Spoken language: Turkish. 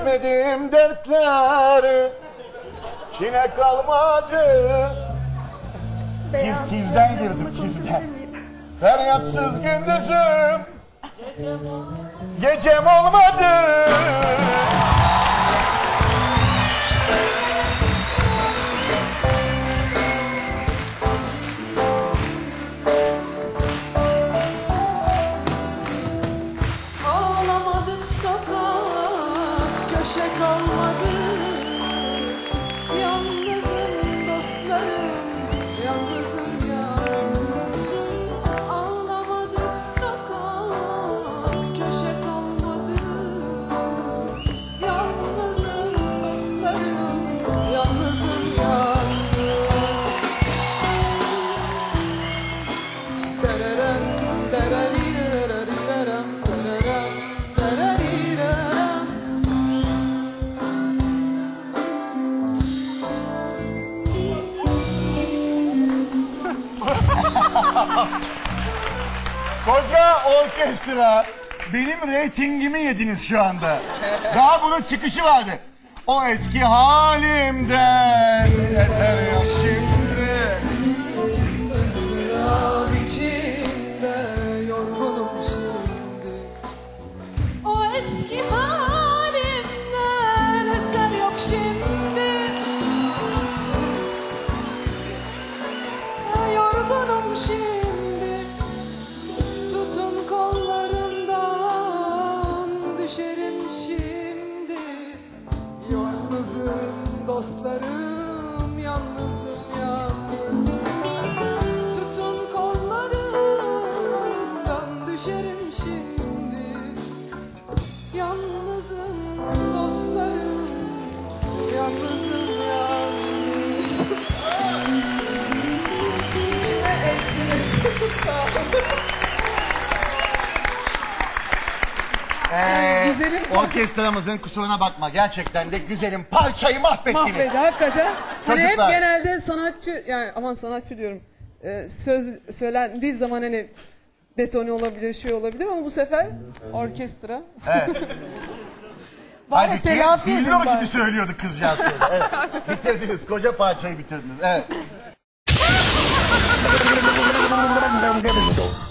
Çekemedim dertleri, çile kalmadı. Tizden girdim, tizden. Feryatsız gündüzüm, gecem olmadı. Ağlamadık sokak, köşe kalmadı. Yalnızım dostlarım, yalnızım yalnız. Ağlamadık sokak, köşe kalmadı. Yalnızım dostlarım, yalnızım yalnız. Dereren, dererirarirararam, dereren, dereriraram. Koca orkestra, benim reytingimi yediniz şu anda. Daha bunun çıkışı vardı. O eski halimden yeter yok şimdi. Rab içinde yorgunum şimdi. O eski halimden eser yok şimdi. Yorgunum şimdi. Tutun kollarımdan düşerim şimdi. Yalnızım dostlarım, yalnızım yalnızım. Tutun kollarımdan düşerim şimdi. Yalnızım dostlarım, yalnızım yalnız. İçine ettiniz. Sağ olun. Güzelim. Orkestramızın kusuruna bakma. Gerçekten de güzelim parçayı mahvettiniz. Mahvedi hakikaten. Hani hep Çocuklar. genelde sanatçı, yani aman sanatçı diyorum, söz söylendiği zaman hani detone olabilir, şey olabilir ama bu sefer orkestra. Evet. Bari Halbuki telafi edin Fillo bari. gibi söylüyordu kızcağız şöyle. Evet. Bitirdiniz. Koca parçayı bitirdiniz. Evet.